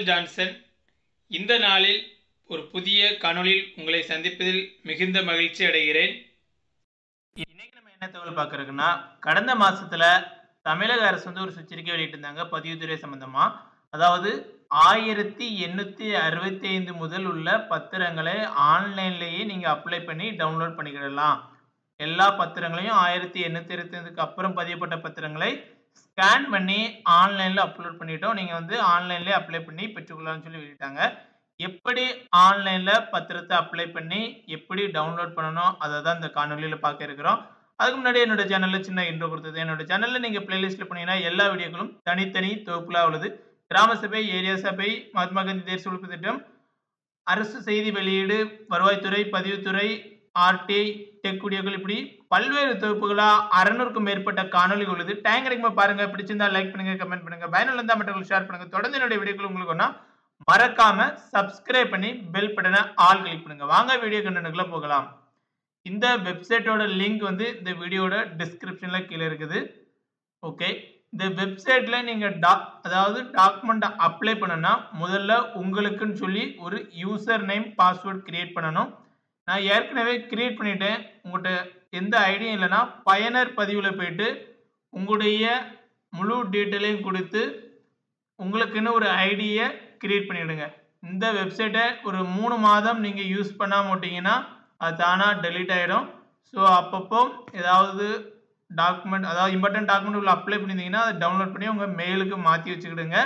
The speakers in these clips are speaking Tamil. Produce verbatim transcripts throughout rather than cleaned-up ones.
Michael Johnson. இந்த நாளில் ஒரு புதிய காணொளியில் உங்களை சந்திப்பதில் மிகுந்த மகிழ்ச்சி அடைகிறேன். இன்னைக்கு நம்ம என்ன தகவல் பார்க்கறதுன்னா, கடந்த மாசத்துல தமிழக அரசு வந்து ஒரு சுற்றறிக்கை வெளியிட்டிருந்தாங்க பதிவுத்துறை சம்பந்தமா. அதாவது ஆயிரத்தி எண்ணூத்தி அறுபத்தி ஐந்து முதல் உள்ள பத்திரங்களை ஆன்லைன்லயே நீங்க அப்ளை பண்ணி டவுன்லோட் பண்ணிக்கிடலாம். எல்லா பத்திரங்களையும் ஆயிரத்தி எண்ணூத்தி அறுபத்தி ஐந்துக்கு அப்புறம் பதியப்பட்ட பத்திரங்களை ஸ்கேன் பண்ணி ஆன்லைன்ல அப்லோட் பண்ணிட்டோம். நீங்க வந்து ஆன்லைன்லயே அப்ளை பண்ணி பெற்றுக்கொள்ளலாம்னு சொல்லி வெளியிட்டாங்க. எப்படி ஆன்லைன்ல பத்திரத்தை அப்ளை பண்ணி எப்படி டவுன்லோட் பண்ணணும் அதை தான் இந்த காணொலியில பார்க்க இருக்கிறோம். அதுக்கு முன்னாடி என்னோட சேனல்ல சின்ன இன்ட்ரோ கொடுத்தது. என்னோட சேனல்ல நீங்க பிளேலிஸ்ட்ல பண்ணீங்கன்னா எல்லா வீடியோக்களும் தனித்தனி தொகுப்புலா உள்ளது. கிராம சபை, ஏரியா சபை, மகாத்மா காந்தி தேசிய ஒழிப்பு திட்டம், அரசு செய்தி வெளியீடு, வருவாய்த்துறை, பதிவுத்துறை, ஆர்டிஐ, டெக் வீடியோக்கள், இப்படி பல்வேறு தொகுப்புகளா அறுநூறுக்கும் மேற்பட்ட காணொலிகள் உள்ளது. டைம் கிடைக்கும்போது பாருங்க. பிடிச்சிருந்தா லைக் பண்ணுங்க, கமெண்ட் பண்ணுங்க, பயனுள்ள இருந்தா மற்றவங்களுக்கு ஷேர் பண்ணுங்க. தொடர்ந்து என்னுடைய வீடியோக்கள் உங்களுக்கு ஒண்ணா மறக்காம சப்ஸ்கிரைப் பண்ணி பெல் பட்டனை ஆல் கிளிக் பண்ணுங்க. வாங்க வீடியோ கண்டென்ட்குள்ள போகலாம். இந்த வெப்சைட்டோட லிங்க் வந்து இந்த வீடியோட டிஸ்கிரிப்ஷன்ல கீழே இருக்குது. ஓகே, இந்த வெப்சைட்ல நீங்க டாக் அதாவது டாக்குமெண்ட் அப்ளை பண்ணணும்னா முதல்ல உங்களுக்குன்னு சொல்லி ஒரு யூசர் நேம் பாஸ்வேர்ட் கிரியேட் பண்ணணும். நான் ஏற்கனவே கிரியேட் பண்ணிட்டேன். உங்கள்கிட்ட எந்த ஐடியும் இல்லைன்னா பயனர் பதிவில் போயிட்டு உங்களுடைய முழு டீட்டெயிலையும் கொடுத்து உங்களுக்குன்னு ஒரு ஐடியை கிரியேட் பண்ணிவிடுங்க. இந்த வெப்சைட்டை ஒரு மூணு மாதம் நீங்கள் யூஸ் பண்ணாம விட்டீங்கன்னா அது தானாக டெலீட் ஆகிடும். ஸோ அப்பப்போ ஏதாவது டாக்குமெண்ட் அதாவது இம்பார்ட்டன்ட் டாக்குமெண்ட் உள்ள அப்ளை பண்ணியிருந்தீங்கன்னா அதை டவுன்லோட் பண்ணி உங்கள் மெயிலுக்கு மாற்றி வச்சுக்கிடுங்க.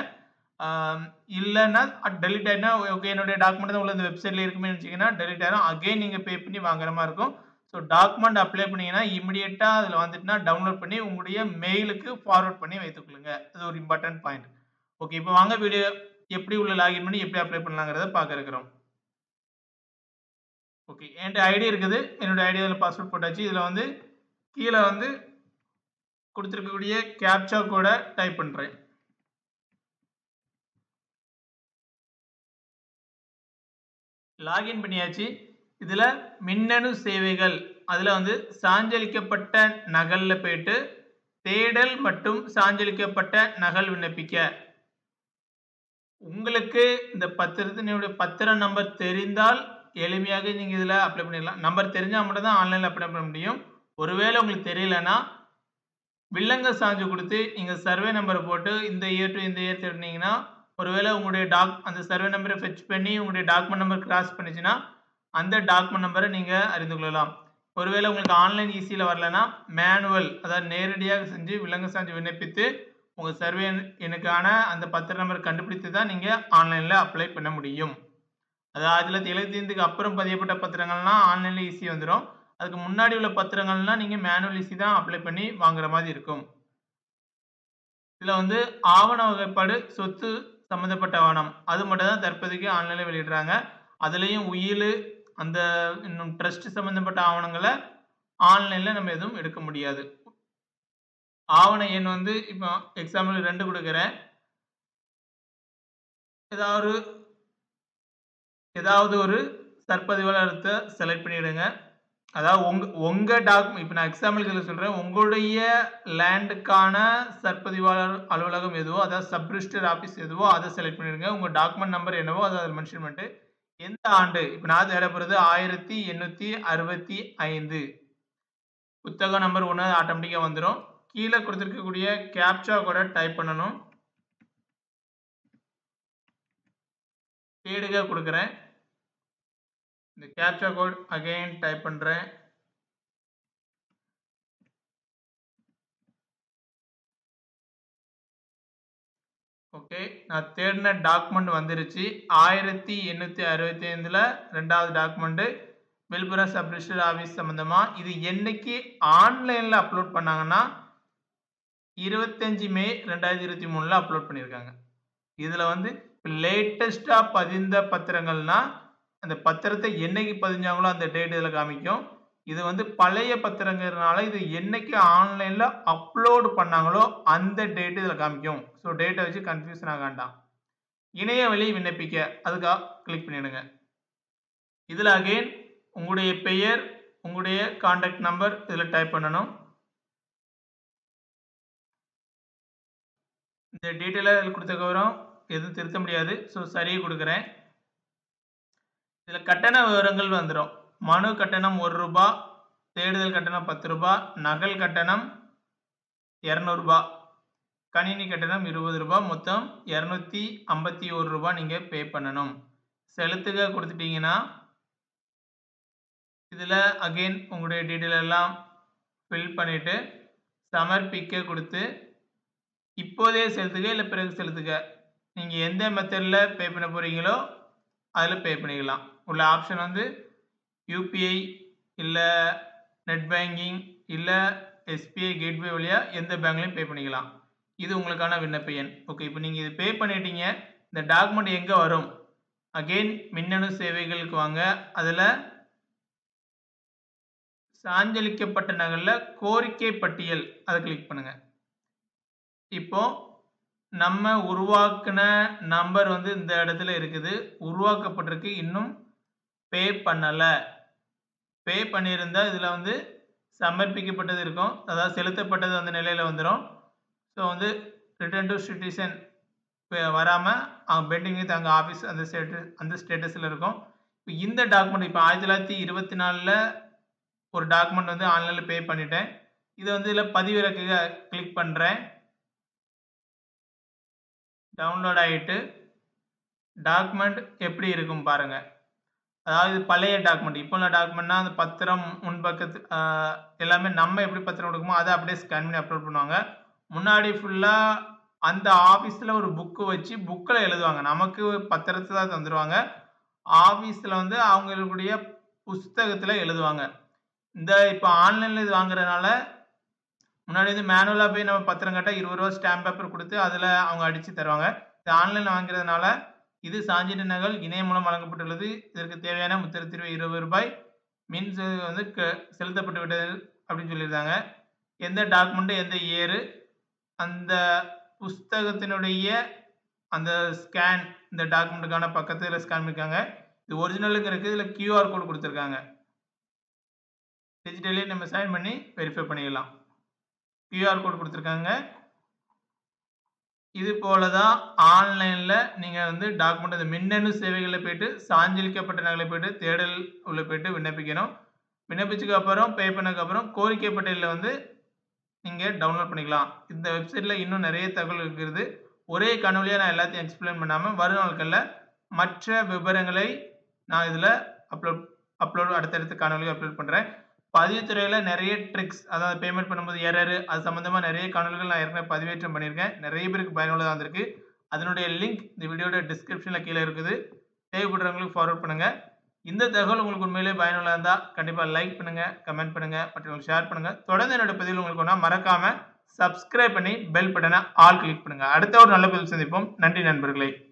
இல்லைன்னா டெலிட் ஆகிடுனா ஓகே என்னுடைய டாக்குமெண்ட் தான் உள்ள இந்த வெப்சைட்டில் இருக்குமே நினச்சிங்கன்னா டெலிட் ஆகிடும். அகைன் நீங்கள் பே பண்ணி வாங்குற மாதிரி இருக்கும். ஸோ டாக்குமெண்ட் அப்ளை பண்ணிங்கன்னா இமிடியேட்டாக அதில் வந்துட்டுனா டவுன்லோட் பண்ணி உங்களுடைய மெயிலுக்கு ஃபார்வர்ட் பண்ணி வைத்துக்கொள்ளுங்க. அது ஒரு இம்பார்ட்டன்ட் பாயிண்ட். ஓகே, இப்போ வாங்க வீடியோ எப்படி உள்ள லாகின் பண்ணி எப்படி அப்ளை பண்ணலாங்கிறத பார்க்க இருக்கிறோம். ஓகே, என்கிட்ட ஐடி இருக்குது. என்னோட ஐடியாவில் பாஸ்வேர்ட் போட்டாச்சு. இதில் வந்து கீழே வந்து கொடுத்துருக்கக்கூடிய கேப்சா கோடை டைப் பண்ணுறேன். லாகின் பண்ணியாச்சு. இதில் மின்னணு சேவைகள் அதில் வந்து சான்றளிக்கப்பட்ட நகலில் போயிட்டு தேடல் மற்றும் சான்றளிக்கப்பட்ட நகல் விண்ணப்பிக்க. உங்களுக்கு இந்த பத்திரத்தினுடைய பத்திர நம்பர் தெரிந்தால் எளிமையாக நீங்கள் இதில் அப்ளை பண்ணிடலாம். நம்பர் தெரிஞ்சால் மட்டும் தான் ஆன்லைனில் அப்ளை பண்ண முடியும். ஒருவேளை உங்களுக்கு தெரியலன்னா வில்லங்க சான்று கொடுத்து நீங்கள் சர்வே நம்பரை போட்டு இந்த இயர் டு இந்த இயர் தேடினீங்கன்னா ஒருவேளை உங்களுடைய டாக் அந்த சர்வே நம்பரை ஃபெச் பண்ணி உங்களுடைய டாக்குமெண்ட் நம்பர் கிராஸ் பண்ணிச்சுன்னா அந்த டாக்குமெண்ட் நம்பரை நீங்கள் அறிந்து கொள்ளலாம். ஒருவேளை உங்களுக்கு ஆன்லைன் ஈஸியில் வரலன்னா மேனுவல் அதாவது நேரடியாக செஞ்சு வில்லங்க சான்று விண்ணப்பித்து உங்கள் சர்வே எனக்கான அந்த பத்திர நம்பர் கண்டுபிடித்து தான் நீங்கள் ஆன்லைனில் அப்ளை பண்ண முடியும். அதாவது ஆயிரத்தி தொள்ளாயிரத்தி எழுபத்தி ஐந்துக்கு அப்புறம் பதியப்பட்ட பத்திரங்கள்லாம் ஆன்லைனில் ஈஸி வந்துடும். அதுக்கு முன்னாடி உள்ள பத்திரங்கள்லாம் நீங்கள் மேனுவல் ஈஸி தான் அப்ளை பண்ணி வாங்குற மாதிரி இருக்கும். இதில் வந்து ஆவண வகைப்பாடு சொத்து சம்மந்தப்பட்ட ஆவணம் அது மட்டும் தான் தற்போதைக்கு ஆன்லைனில் வெளியிடுறாங்க. அதுலேயும் உயில் அந்த இன்னும் ட்ரஸ்ட் சம்மந்தப்பட்ட ஆவணங்களை ஆன்லைனில் நம்ம எதுவும் எடுக்க முடியாது. ஆவண எண் வந்து இப்போ எக்ஸாம்பிள் ரெண்டு கொடுக்குறேன். ஏதாவது ஏதாவது ஒரு சற்பதிவாளத்தை செலக்ட் பண்ணிவிடுங்க. அதாவது உங்கள் உங்கள் டாக்குமெண்ட் இப்போ நான் எக்ஸாம்பிளுக்கு இதில் சொல்கிறேன். உங்களுடைய லேண்டுக்கான சற்பதிவாளர் அலுவலகம் எதுவோ அதாவது சப் ரிஜிஸ்டர் ஆஃபீஸ் எதுவோ அதை செலக்ட் பண்ணிவிடுங்க. உங்கள் டாக்குமெண்ட் நம்பர் என்னவோ அதை அதில் மென்ஷன் பண்ணிட்டு எந்த ஆண்டு இப்போ நான் தேட போகிறது ஆயிரத்தி எண்ணூற்றி அறுபத்தி ஐந்து புத்தக நம்பர் ஒன்று ஆட்டோமேட்டிக்காக வந்துடும். கீழே கொடுத்துருக்கக்கூடிய கேப்சா கூட டைப் பண்ணணும். தேடுக கொடுக்குறேன். இந்த கேப்சா கோட் அகைன் டைப் பண்ணுறேன். ஓகே, நான் தேடின டாக்குமெண்ட் வந்துருச்சு. ஆயிரத்தி எண்ணூற்றி அறுபத்தி ஐந்தில் ரெண்டாவது document Villupuram sub register office சம்மந்தமாக. இது என்னைக்கு ஆன்லைனில் அப்லோட் பண்ணாங்கன்னா இருபத்தஞ்சி மே ரெண்டாயிரத்தி இருபத்தி மூணில் அப்லோட் பண்ணியிருக்காங்க. இதில் வந்து லேட்டஸ்டாக பதிந்த பத்திரங்கள்னா அந்த பத்திரத்தை என்னைக்கு பதிஞ்சாங்களோ அந்த டேட் இதில் காமிக்கும். இது வந்து பழைய பத்திரங்கிறதுனால இது என்னைக்கு ஆன்லைனில் அப்லோடு பண்ணாங்களோ அந்த டேட்டு இதில் காமிக்கும். ஸோ டேட்டை வச்சு கன்ஃபியூஷன் ஆக வேண்டாம். இணைய வழி விண்ணப்பிக்க அதுக்காக கிளிக் பண்ணிவிடுங்க. இதில் அகைன் உங்களுடைய பெயர் உங்களுடைய கான்டாக்ட் நம்பர் இதில் டைப் பண்ணணும். இந்த டீட்டெயிலாக இதில் கொடுத்ததுக்கப்புறம் எதுவும் திருத்த முடியாது. ஸோ சரியை கொடுக்குறேன். இதில் கட்டண விவரங்கள் வந்துடும். மனு கட்டணம் ஒரு ரூபா, தேடுதல் கட்டணம் பத்து ரூபா, நகல் கட்டணம் இரநூறு ரூபா, கணினி கட்டணம் இருபது ரூபா, மொத்தம் இரநூத்தி ஐம்பத்தி ஒரு ரூபா நீங்கள் பே பண்ணணும். செலுத்துக கொடுத்துட்டீங்கன்னா இதில் அகெயின் உங்களுடைய டீட்டெயில் எல்லாம் ஃபில் பண்ணிவிட்டு சமர்ப்பிக்க கொடுத்து இப்போதே செலுத்துக இல்லை பிறகு செலுத்துக, நீங்கள் எந்த மெத்தடில் பே பண்ண போகிறீங்களோ அதில் பே பண்ணிக்கலாம். உள்ள ஆப்ஷன் வந்து யூபிஐ இல்லை நெட் பேங்கிங் இல்லை எஸ்பிஐ கேட்வே வழியாக எந்த பேங்க்லையும் பே பண்ணிக்கலாம். இது உங்களுக்கான விண்ணப்ப எண். ஓகே, இப்போ நீங்கள் இது பே பண்ணிட்டீங்க. இந்த டாக்குமெண்ட் எங்கே வரும்? அகெயின் மின்னணு சேவைகளுக்கு வாங்க. அதில் சான்றளிக்கப்பட்ட நகலில் கோரிக்கை பட்டியல் அதை கிளிக் பண்ணுங்க. இப்போ நம்ம உருவாக்குன நம்பர் வந்து இந்த இடத்துல இருக்குது, உருவாக்கப்பட்டிருக்கு, இன்னும் பே பண்ணலை. பே பண்ணியிருந்தா இதில் வந்து சமர்ப்பிக்கப்பட்டது இருக்கும், அதாவது செலுத்தப்பட்டது அந்த நிலையில் வந்துடும். ஸோ வந்து ரிட்டர்ன் டு சிட்டிசன் வராமல் அவங்க பெண்டிங் வித் அங்கே ஆஃபீஸ் அந்த ஸ்டேட்டஸ் அந்த ஸ்டேட்டஸில் இருக்கும். இப்போ இந்த டாக்குமெண்ட் இப்போ ஆயிரத்தி தொள்ளாயிரத்தி இருபத்தி நாலில் ஒரு டாக்குமெண்ட் வந்து ஆன்லைனில் பே பண்ணிட்டேன். இதை வந்து இதில் பதிவிறக்க கிளிக் பண்ணுறேன். டவுன்லோட் ஆகிட்டு டாக்குமெண்ட் எப்படி இருக்கும் பாருங்கள். அதாவது பழைய டாக்குமெண்ட், இப்போ உள்ள டாக்குமெண்ட்னா அந்த பத்திரம் முன்பக்கத்து எல்லாமே நம்ம எப்படி பத்திரம் கொடுக்குமோ அதை அப்படியே ஸ்கேன் பண்ணி அப்லோட் பண்ணுவாங்க. முன்னாடி ஃபுல்லாக அந்த ஆஃபீஸில் ஒரு புக்கு வச்சு புக்கில் எழுதுவாங்க, நமக்கு பத்திரத்தை தான் தந்துடுவாங்க. ஆஃபீஸில் வந்து அவங்களுடைய புஸ்தகத்தில் எழுதுவாங்க. இந்த இப்போ ஆன்லைனில் இது வாங்குறதுனால முன்னாடி வந்து மேனுவலாக போய் நம்ம பத்திரம் கட்டால் இருபது ரூபா ஸ்டாம்ப் பேப்பர் கொடுத்து அதில் அவங்க அடித்து தருவாங்க. இது ஆன்லைனில் வாங்குறதுனால இது சான்றிதழ் நகல் இணையம் மூலம் வழங்கப்பட்டுள்ளது. இதற்கு தேவையான முத்திரத்தீர்வு இருபது ரூபாய் மின் வந்து செலுத்தப்பட்டு விட்டது அப்படின்னு சொல்லியிருந்தாங்க. எந்த டாக்குமெண்ட்டு எந்த இயரு, அந்த புஸ்தகத்தினுடைய அந்த ஸ்கேன், இந்த டாக்குமெண்ட்டுக்கான பக்கத்தில் ஸ்கேன் பண்ணியிருக்காங்க. இது ஒரிஜினலுக்கு இருக்குது. இதில் கியூஆர் கோடு கொடுத்துருக்காங்க. டிஜிட்டலே நம்ம சைன் பண்ணி வெரிஃபை பண்ணிக்கலாம். கியூஆர் கோடு கொடுத்துருக்காங்க. இது போல தான் ஆன்லைனில் நீங்கள் வந்து டாக்குமெண்ட் அந்த மின்னணு சேவைகளில் போய்ட்டு சான்றளிக்கப்பட்ட நகலை போய்ட்டு தேடல் உள்ள போய்ட்டு விண்ணப்பிக்கணும். விண்ணப்பிச்சதுக்கு அப்புறம் பே பண்ணதுக்கப்புறம் கோரிக்கை பட்டியலில் வந்து நீங்கள் டவுன்லோட் பண்ணிக்கலாம். இந்த வெப்சைட்டில் இன்னும் நிறைய தகவல் இருக்கிறது. ஒரே காணொலியாக நான் எல்லாத்தையும் எக்ஸ்பிளைன் பண்ணாமல் வரும் நாட்களில் மற்ற விவரங்களை நான் இதில் அப்லோட் அப்லோட் அடுத்தடுத்த காணொலியை அப்லோட் பண்ணுறேன். பதிவுத்துறையில் நிறைய ட்ரிக்ஸ், அதாவது பேமெண்ட் பண்ணும்போது எரரு, அது சம்மந்தமாக நிறைய காணொலிகள் நான் ஏற்கனவே பதிவேற்றம் பண்ணியிருக்கேன். நிறைய பேருக்கு பயனுள்ளதாக இருந்திருக்கு. அதனுடைய லிங்க் இந்த வீடியோட டிஸ்கிரிப்ஷனில் கீழே இருக்குது. தேவைப்படுறவங்களுக்கு ஃபார்வர்ட் பண்ணுங்கள். இந்த தகவல் உங்களுக்கு உண்மையிலே பயனுள்ளதாக இருந்தால் கண்டிப்பாக லைக் பண்ணுங்கள், கமெண்ட் பண்ணுங்கள், மற்றவங்களுக்கு ஷேர் பண்ணுங்கள். தொடர்ந்து என்னோட பதிவில் உங்களுக்கு ஒன்றா மறக்காமல் சப்ஸ்கிரைப் பண்ணி பெல் பட்டனை ஆல் கிளிக் பண்ணுங்கள். அடுத்த ஒரு நல்ல பதிவு சந்திப்போம். நன்றி நண்பர்களே.